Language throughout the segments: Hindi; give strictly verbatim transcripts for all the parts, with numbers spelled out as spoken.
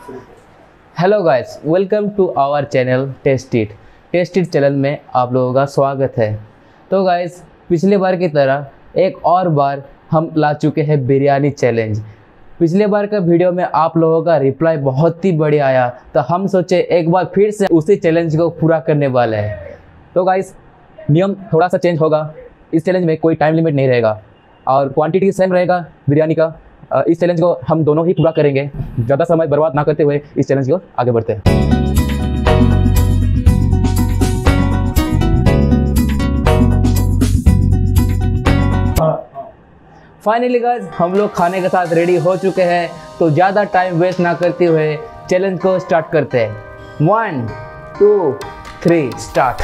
Hello guys, welcome to our channel Test It. Test It channel में आप लोगों का स्वागत है। तो गाइस, पिछले बार की तरह एक और बार हम ला चुके हैं बिरयानी चैलेंज। पिछले बार का वीडियो में आप लोगों का रिप्लाई बहुत ही बढ़िया आया, तो हम सोचे एक बार फिर से उसी चैलेंज को पूरा करने वाले हैं। तो गाइस, नियम थोड़ा सा चेंज होगा। इस चैलेंज में कोई टाइम लिमिट नहीं रहेगा और क्वांटिटी सेम रहेगा बिरयानी का। इस चैलेंज को हम दोनों ही पूरा करेंगे। ज़्यादा समय बर्बाद ना करते हुए इस चैलेंज को आगे बढ़ते हैं। फाइनली गाइस, हम लोग खाने के साथ रेडी हो चुके हैं, तो ज़्यादा टाइम वेस्ट ना करते हुए चैलेंज को स्टार्ट करते हैं। One two three start.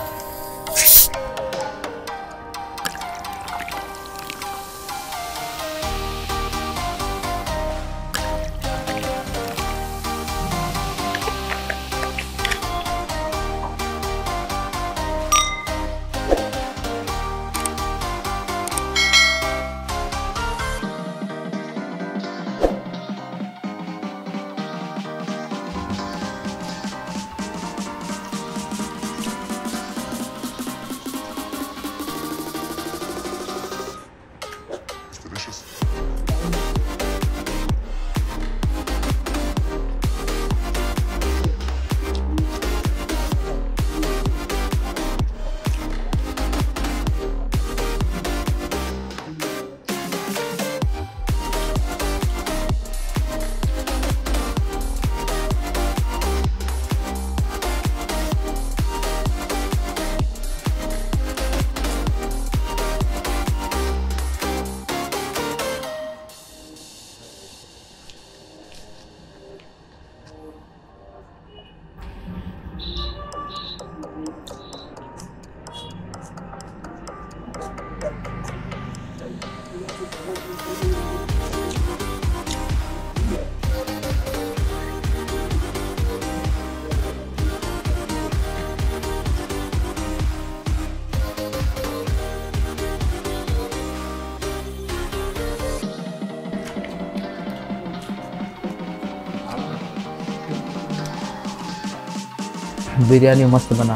Biryani मस्त बना।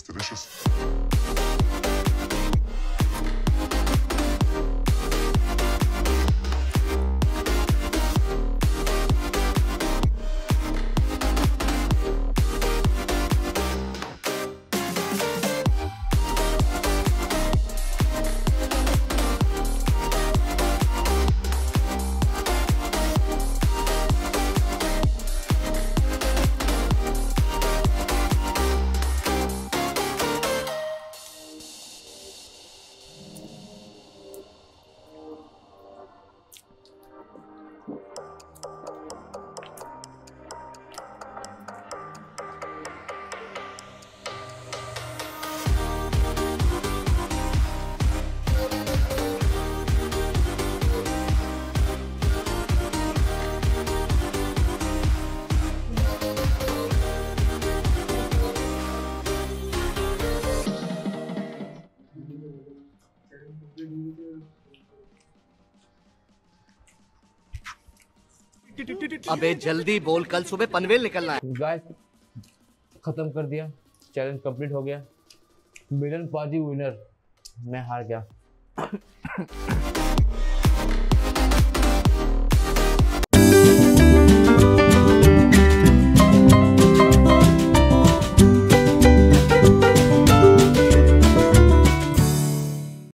delicious. अबे जल्दी बोल, कल सुबह पनवेल निकलना है। गाइस खत्म कर दिया, चैलेंज कंप्लीट हो गया। मिलन पाजी विनर, मैं हार गया।